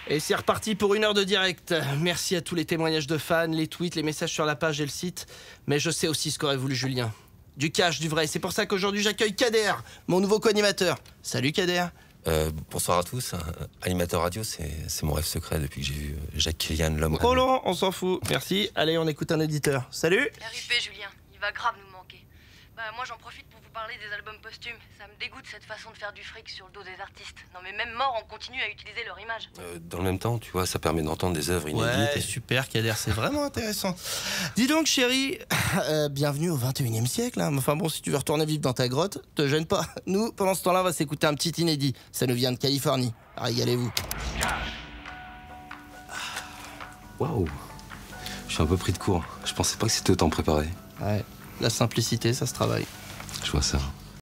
Et c'est reparti pour 1 heure de direct. Merci à tous les témoignages de fans, les tweets, les messages sur la page et le site. Mais je sais aussi ce qu'aurait voulu Julien. Du cash, du vrai. C'est pour ça qu'aujourd'hui j'accueille Kader, mon nouveau co-animateur. Salut Kader. Bonsoir à tous. Animateur radio, c'est mon rêve secret depuis que j'ai vu Jacques Kylian, l'homme. Oh non, on s'en fout. Merci. Allez, on écoute un éditeur. Salut. RIP Julien, il va grave nous manquer. Moi j'en profite pour vous parler des albums posthumes. Ça me dégoûte cette façon de faire du fric sur le dos des artistes. Non mais même mort, on continue à utiliser leur image. Dans le même temps, tu vois, ça permet d'entendre des œuvres inédites. Ouais, super Kader, c'est vraiment intéressant. Dis donc chérie, bienvenue au 21e siècle. Hein. Enfin bon, si tu veux retourner vivre dans ta grotte, te gêne pas. Nous, pendant ce temps-là, on va s'écouter un petit inédit. Ça nous vient de Californie. Régalez-vous. Waouh. Je suis un peu pris de court. Je pensais pas que c'était autant préparé. Ouais, la simplicité, ça se travaille. Je vois ça.